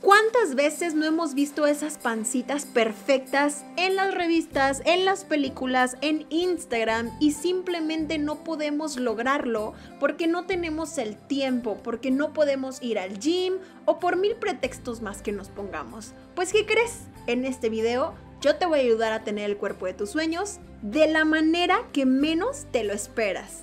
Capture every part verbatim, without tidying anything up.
¿Cuántas veces no hemos visto esas pancitas perfectas en las revistas, en las películas, en Instagram y simplemente no podemos lograrlo porque no tenemos el tiempo, porque no podemos ir al gym o por mil pretextos más que nos pongamos? Pues ¿qué crees? En este video yo te voy a ayudar a tener el cuerpo de tus sueños de la manera que menos te lo esperas.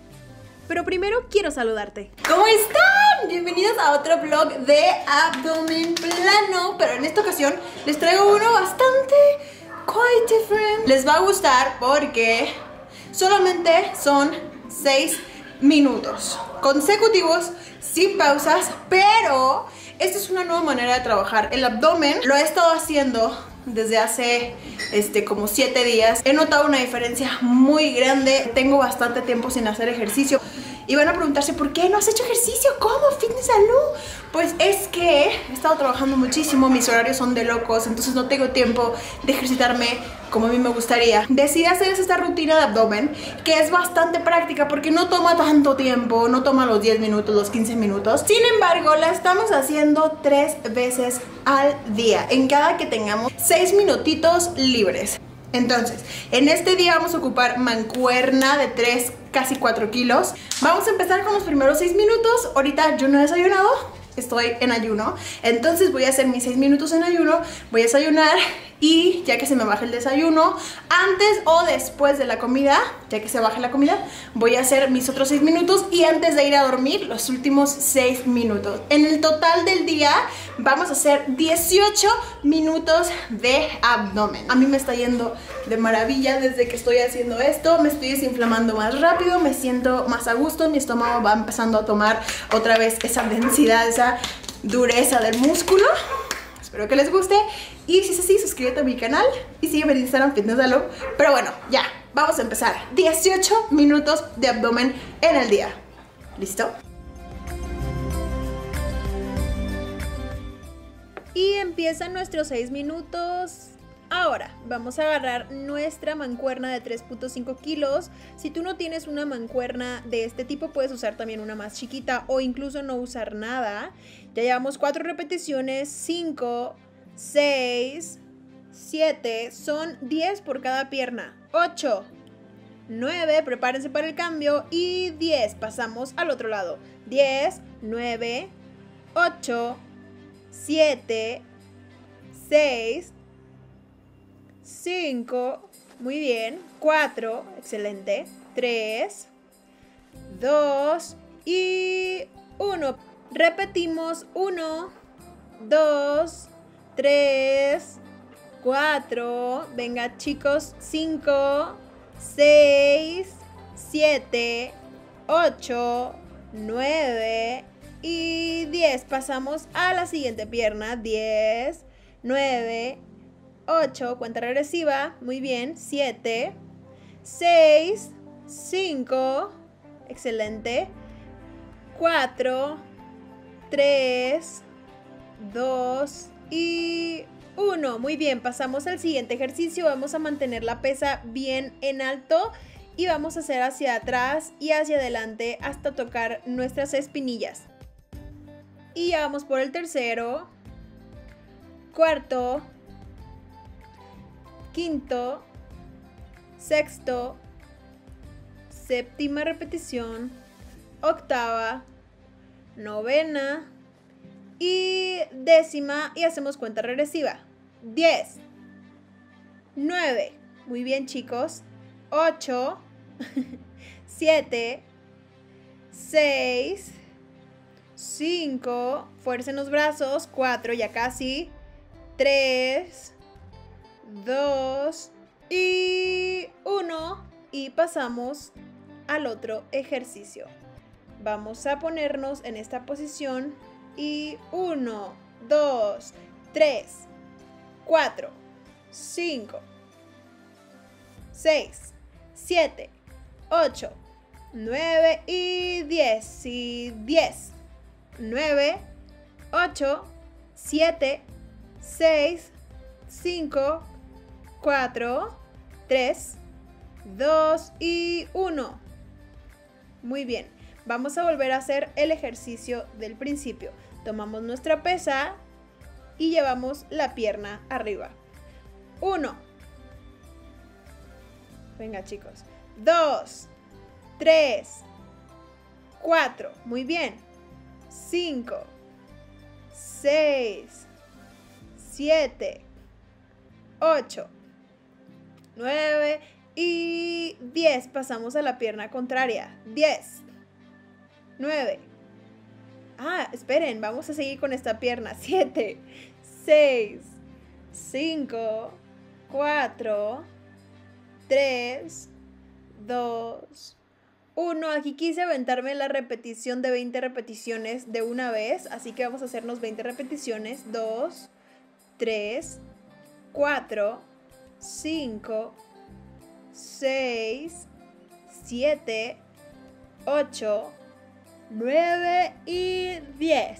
Pero primero quiero saludarte. ¿Cómo están? Bienvenidos a otro vlog de abdomen plano. Pero en esta ocasión les traigo uno bastante quite different. Les va a gustar porque solamente son seis minutos consecutivos, sin pausas. Pero esta es una nueva manera de trabajar el abdomen. Lo he estado haciendo desde hace este, como siete días. He notado una diferencia muy grande. Tengo bastante tiempo sin hacer ejercicio. Y van a preguntarse, ¿por qué no has hecho ejercicio? ¿Cómo? ¿Fitness salud? Pues es que he estado trabajando muchísimo. Mis horarios son de locos. Entonces no tengo tiempo de ejercitarme como a mí me gustaría. Decidí hacer esta rutina de abdomen, que es bastante práctica porque no toma tanto tiempo. No toma los diez minutos, los quince minutos. Sin embargo, la estamos haciendo tres veces al día, en cada que tengamos seis minutitos libres. Entonces, en este día vamos a ocupar mancuerna de tres, casi cuatro kilos. Vamos a empezar con los primeros seis minutos. Ahorita yo no he desayunado, estoy en ayuno. Entonces voy a hacer mis seis minutos en ayuno. Voy a desayunar y ya que se me baje el desayuno, antes o después de la comida, ya que se baje la comida, voy a hacer mis otros seis minutos. Y antes de ir a dormir, los últimos seis minutos. En el total del día vamos a hacer dieciocho minutos de abdomen. A mí me está yendo de maravilla desde que estoy haciendo esto. Me estoy desinflamando más rápido, me siento más a gusto. Mi estómago va empezando a tomar otra vez esa densidad, esa dureza del músculo. Espero que les guste. Y si es así, suscríbete a mi canal y sígueme en Instagram, Fitness Salud. Pero bueno, ya, vamos a empezar. dieciocho minutos de abdomen en el día. ¿Listo? Y empiezan nuestros seis minutos. Ahora vamos a agarrar nuestra mancuerna de tres punto cinco kilos. Si tú no tienes una mancuerna de este tipo, puedes usar también una más chiquita o incluso no usar nada. Ya llevamos cuatro repeticiones, cinco, seis, siete, son diez por cada pierna, ocho, nueve, prepárense para el cambio, y diez, pasamos al otro lado, diez, nueve, ocho, siete, seis, cinco, muy bien, cuatro, excelente, tres, dos y uno. Repetimos uno, dos, tres, cuatro, venga chicos, cinco, seis, siete, ocho, nueve y diez. Pasamos a la siguiente pierna, diez, nueve, ocho, cuenta regresiva, muy bien, siete, seis, cinco, excelente, cuatro, tres, dos y uno. Muy bien, pasamos al siguiente ejercicio. Vamos a mantener la pesa bien en alto y vamos a hacer hacia atrás y hacia adelante hasta tocar nuestras espinillas. Y ya vamos por el tercero, cuarto, quinto, sexto, séptima repetición, octava, novena y décima, y hacemos cuenta regresiva. diez, nueve, muy bien chicos, ocho, siete, seis, cinco, fuercen los brazos, cuatro, ya casi, tres, dos y uno, y pasamos al otro ejercicio. Vamos a ponernos en esta posición y uno, dos, tres, cuatro, cinco, seis, siete, ocho, nueve y diez. Y diez, nueve, ocho, siete, seis, cinco, cuatro, tres, dos y uno. Muy bien, vamos a volver a hacer el ejercicio del principio. Tomamos nuestra pesa y llevamos la pierna arriba. uno. Venga, chicos. dos, tres, cuatro. Muy bien. cinco, seis, siete, ocho, nueve y diez. Pasamos a la pierna contraria. diez, nueve. Ah, esperen, vamos a seguir con esta pierna. siete, seis, cinco, cuatro, tres, dos, uno. Aquí quise aventarme la repetición de veinte repeticiones de una vez, así que vamos a hacernos veinte repeticiones. dos, tres, cuatro, cinco, seis, siete, ocho, nueve y diez.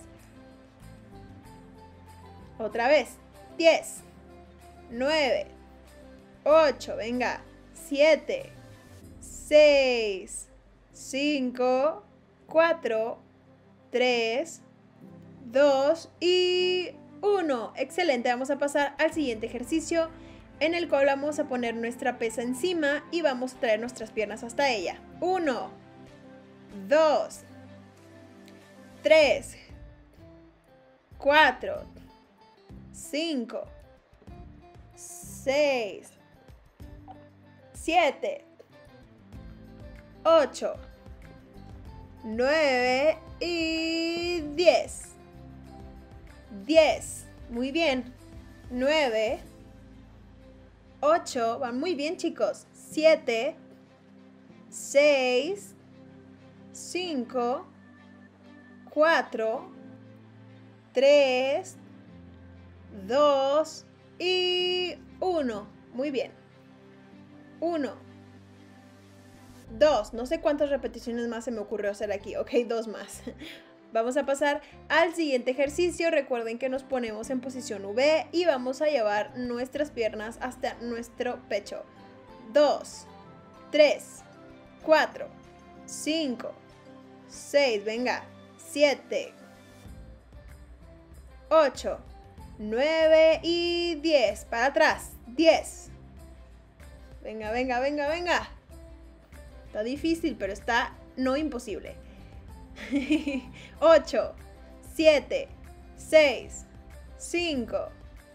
Otra vez. diez, nueve, ocho, venga. siete, seis, cinco, cuatro, tres, dos y uno. Excelente, vamos a pasar al siguiente ejercicio, en el cual vamos a poner nuestra pesa encima y vamos a traer nuestras piernas hasta ella. uno, dos, tres, cuatro, cinco, seis, siete, ocho, nueve y diez. diez. Muy bien. nueve, ocho. Van muy bien, chicos. siete, seis, cinco, cuatro, tres, dos y uno. Muy bien. uno, dos. No sé cuántas repeticiones más se me ocurrió hacer aquí. Ok, dos más. Vamos a pasar al siguiente ejercicio. Recuerden que nos ponemos en posición V y vamos a llevar nuestras piernas hasta nuestro pecho. dos, tres, cuatro, cinco, seis, venga, siete, ocho, nueve y diez. Para atrás. diez. Venga, venga, venga, venga. Está difícil, pero está no imposible. ocho, siete, seis, cinco,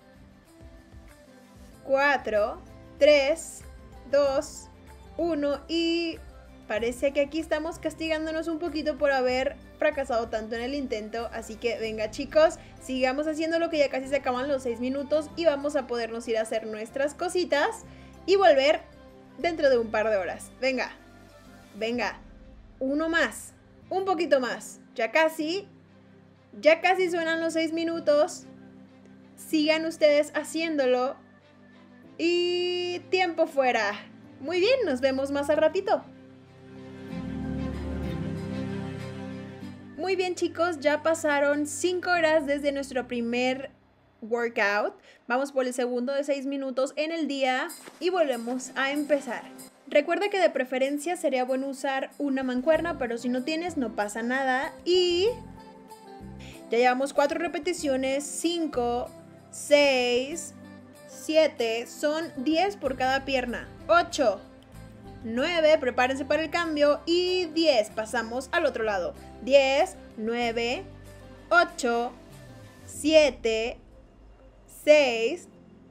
cuatro, tres, dos, uno y parece que aquí estamos castigándonos un poquito por haber fracasado tanto en el intento, así que venga, chicos, sigamos haciendo lo que ya casi se acaban los seis minutos y vamos a podernos ir a hacer nuestras cositas y volver dentro de un par de horas. Venga, venga, uno más. Un poquito más, ya casi, ya casi suenan los seis minutos. Sigan ustedes haciéndolo y tiempo fuera. Muy bien, nos vemos más al ratito. Muy bien, chicos, ya pasaron cinco horas desde nuestro primer workout. Vamos por el segundo de seis minutos en el día y volvemos a empezar. Recuerda que de preferencia sería bueno usar una mancuerna, pero si no tienes no pasa nada. Y ya llevamos cuatro repeticiones, cinco, seis, siete, son diez por cada pierna. ocho, nueve, prepárense para el cambio y diez. Pasamos al otro lado. diez, nueve, ocho, siete, seis,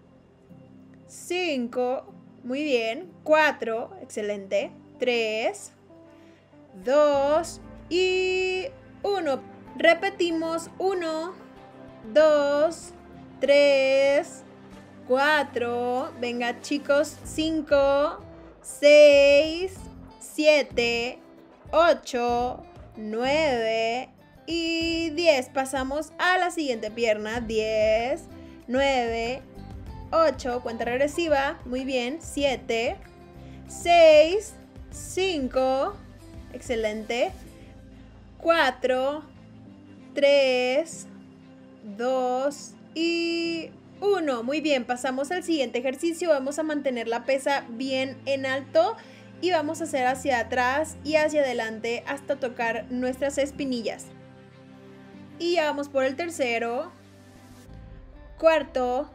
cinco, muy bien, cuatro, excelente, tres, dos y uno. Repetimos, uno, dos, tres, cuatro, venga, chicos, cinco, seis, siete, ocho, nueve y diez. Pasamos a la siguiente pierna. diez, nueve, ocho, cuenta regresiva, muy bien, siete, seis, cinco, excelente, cuatro, tres, dos y uno. Muy bien, pasamos al siguiente ejercicio. Vamos a mantener la pesa bien en alto y vamos a hacer hacia atrás y hacia adelante hasta tocar nuestras espinillas. Y ya vamos por el tercero. cuarto,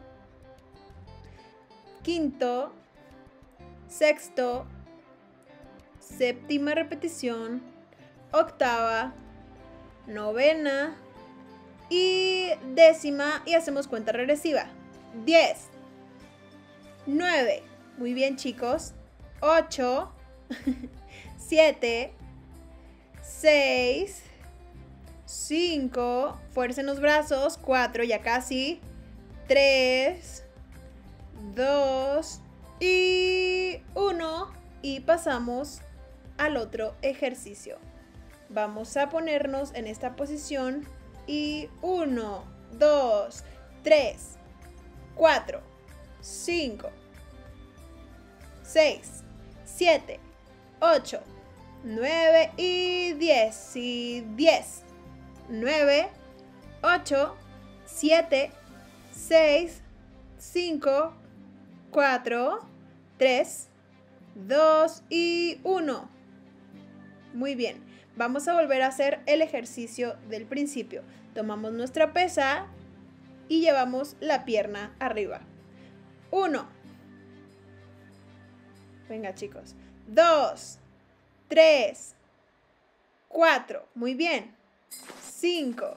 quinto, sexto, séptima repetición, octava, novena y décima, y hacemos cuenta regresiva. diez, nueve, muy bien chicos, ocho, siete, seis, cinco, fuercen los brazos, cuatro, ya casi, tres, dos y uno, y pasamos al otro ejercicio. Vamos a ponernos en esta posición y uno, dos, tres, cuatro, cinco, seis, siete, ocho, nueve y diez. Y diez, nueve, ocho, siete, seis, cinco, cuatro, tres, dos y uno. Muy bien, vamos a volver a hacer el ejercicio del principio. Tomamos nuestra pesa y llevamos la pierna arriba. uno. Venga chicos. dos, tres, cuatro. Muy bien. cinco,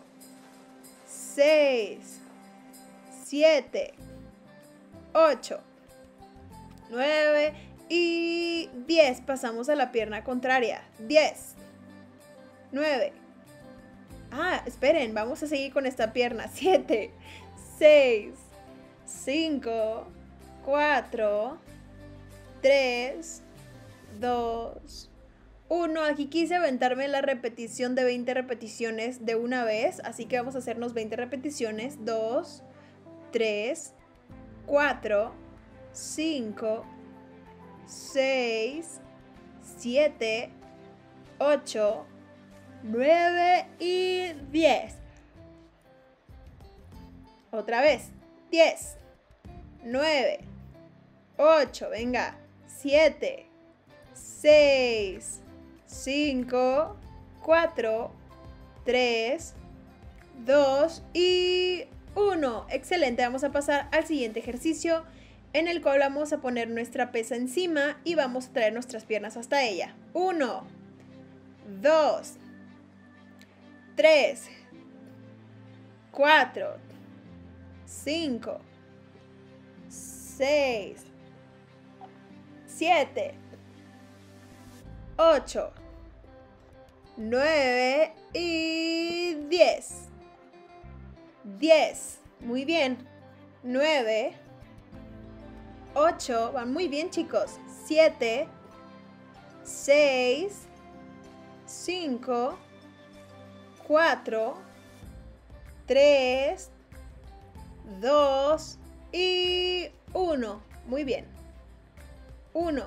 seis, siete, ocho, nueve y diez. Pasamos a la pierna contraria. diez, nueve. Ah, esperen, vamos a seguir con esta pierna. siete, seis, cinco, cuatro, tres, dos, uno. Aquí quise aventarme la repetición de veinte repeticiones de una vez, así que vamos a hacernos veinte repeticiones. dos, tres, cuatro, cinco, seis, siete, ocho, nueve y diez. Otra vez. diez, nueve, ocho, venga. siete, seis, cinco, cuatro, tres, dos y uno. Excelente, vamos a pasar al siguiente ejercicio, en el cual vamos a poner nuestra pesa encima y vamos a traer nuestras piernas hasta ella. uno, dos, tres, cuatro, cinco, seis, siete, ocho, nueve y diez. diez, muy bien. nueve, ocho, van muy bien chicos. siete, seis, cinco, cuatro, tres, dos y uno. Muy bien. uno,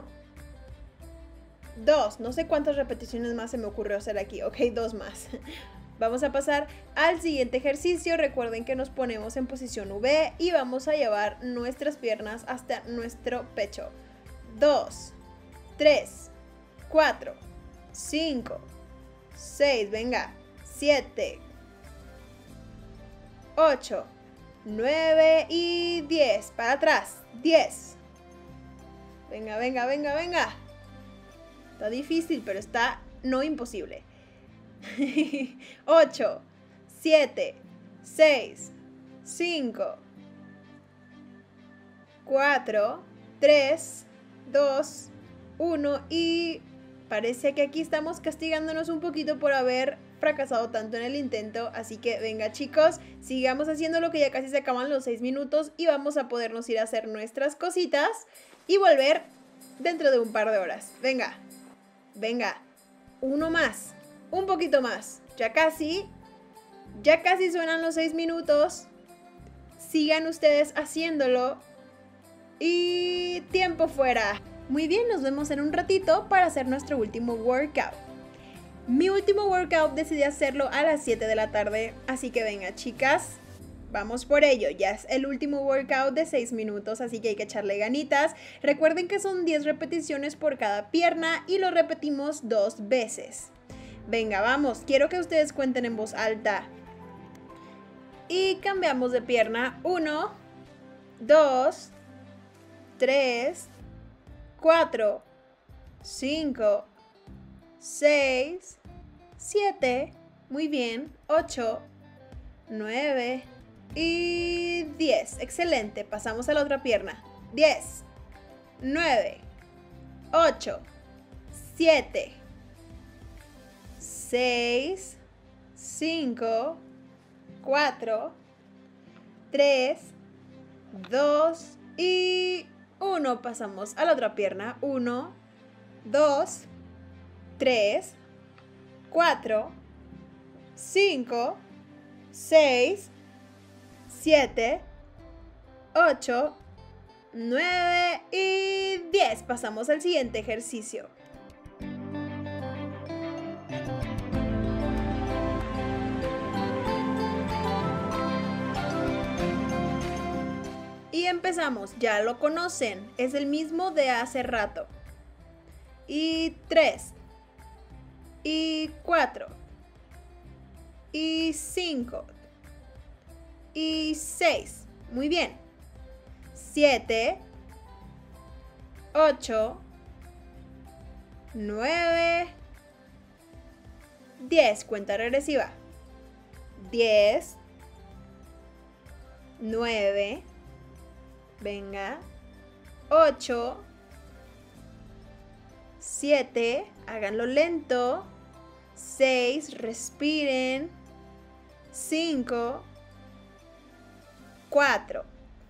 dos, no sé cuántas repeticiones más se me ocurrió hacer aquí. Ok, dos más. Vamos a pasar al siguiente ejercicio. Recuerden que nos ponemos en posición V y vamos a llevar nuestras piernas hasta nuestro pecho. dos, tres, cuatro, cinco, seis, venga, siete, ocho, nueve y diez. Para atrás, diez. Venga, venga, venga, venga. Está difícil, pero está no imposible. ocho, siete, seis, cinco, cuatro, tres, dos, uno y parece que aquí estamos castigándonos un poquito por haber fracasado tanto en el intento, así que venga chicos, sigamos haciendo lo que ya casi se acaban los seis minutos y vamos a podernos ir a hacer nuestras cositas y volver dentro de un par de horas. Venga, venga, uno más. Un poquito más, ya casi, ya casi suenan los seis minutos, sigan ustedes haciéndolo y tiempo fuera. Muy bien, nos vemos en un ratito para hacer nuestro último workout. Mi último workout decidí hacerlo a las siete de la tarde, así que venga chicas, vamos por ello. Ya es el último workout de seis minutos, así que hay que echarle ganitas. Recuerden que son diez repeticiones por cada pierna y lo repetimos dos veces. Venga, vamos, quiero que ustedes cuenten en voz alta. Y cambiamos de pierna. uno, dos, tres, cuatro, cinco, seis, siete, muy bien, ocho, nueve y diez. Excelente, pasamos a la otra pierna. diez, nueve, ocho, siete, seis, cinco, cuatro, tres, dos y uno. Pasamos a la otra pierna. uno, dos, tres, cuatro, cinco, seis, siete, ocho, nueve y diez. Pasamos al siguiente ejercicio. Y empezamos, ya lo conocen, es el mismo de hace rato. Y tres, y cuatro, y cinco, y seis, muy bien. siete, ocho, nueve, diez, cuenta regresiva. diez, nueve, venga, ocho, siete, háganlo lento, seis, respiren, cinco, cuatro,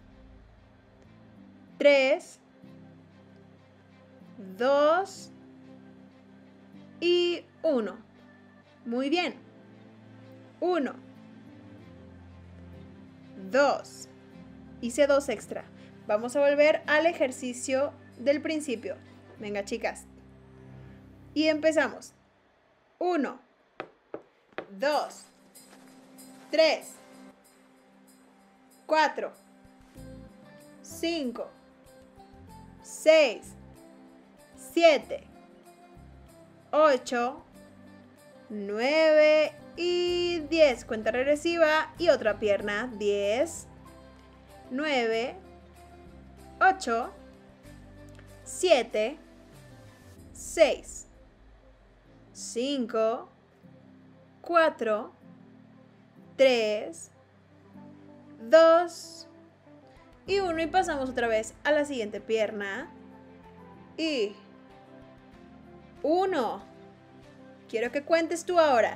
tres, dos y uno. Muy bien. uno, dos. Hice dos extra. Vamos a volver al ejercicio del principio. Venga, chicas. Y empezamos. uno, dos, tres, cuatro, cinco, seis, siete, ocho, nueve y diez. Cuenta regresiva y otra pierna. diez, nueve, ocho, siete, seis, cinco, cuatro, tres, dos y uno. Y pasamos otra vez a la siguiente pierna. Y uno. Quiero que cuentes tú ahora.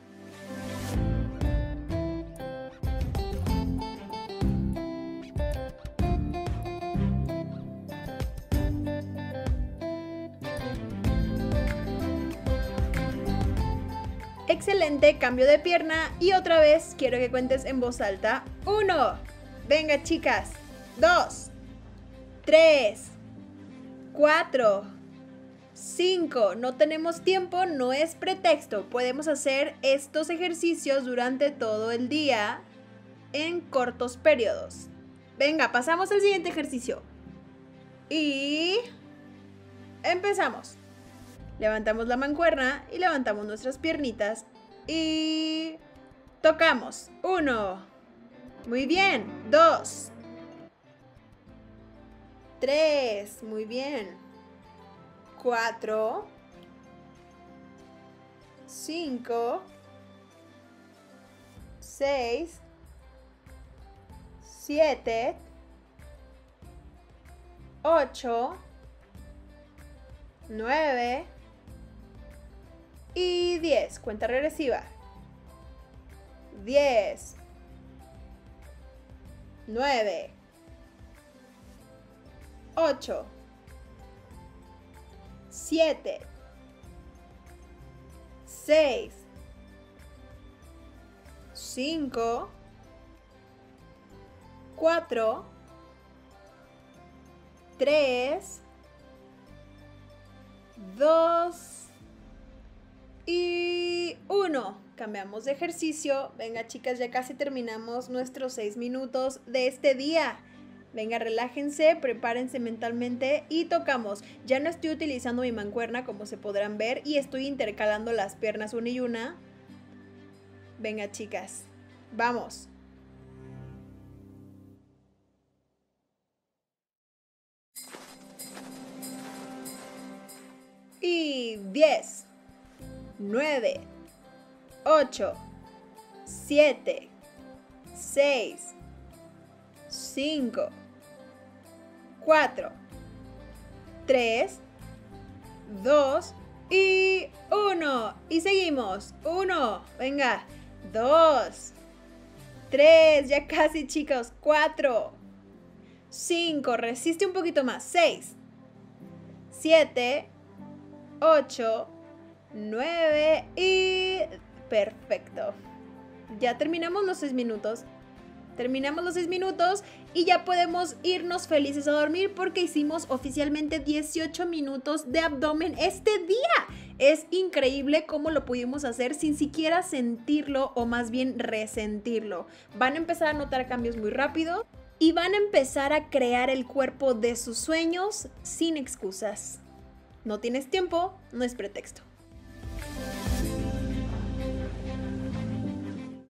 Excelente, cambio de pierna y otra vez quiero que cuentes en voz alta. Uno, venga chicas, dos, tres, cuatro, cinco. No tenemos tiempo, no es pretexto. Podemos hacer estos ejercicios durante todo el día en cortos periodos. Venga, pasamos al siguiente ejercicio. Y empezamos. Levantamos la mancuerna y levantamos nuestras piernitas y tocamos. Uno. Muy bien. Dos. Tres. Muy bien. Cuatro. Cinco. Seis. Siete. Ocho. Nueve. Y diez, cuenta regresiva. diez, nueve, ocho, siete, seis, cinco, cuatro, tres, dos y uno. Cambiamos de ejercicio. Venga, chicas, ya casi terminamos nuestros seis minutos de este día. Venga, relájense, prepárense mentalmente y tocamos. Ya no estoy utilizando mi mancuerna, como se podrán ver, y estoy intercalando las piernas una y una. Venga, chicas, vamos. diez, nueve, ocho, siete, seis, cinco, cuatro, tres, dos y uno. Y seguimos. uno, venga. dos, tres, ya casi, chicos. cuatro, cinco, resiste un poquito más. seis, siete, ocho, nueve y perfecto. Ya terminamos los seis minutos. Terminamos los seis minutos y ya podemos irnos felices a dormir porque hicimos oficialmente dieciocho minutos de abdomen este día. Es increíble cómo lo pudimos hacer sin siquiera sentirlo o más bien resentirlo. Van a empezar a notar cambios muy rápido y van a empezar a crear el cuerpo de sus sueños sin excusas. No tienes tiempo, no es pretexto.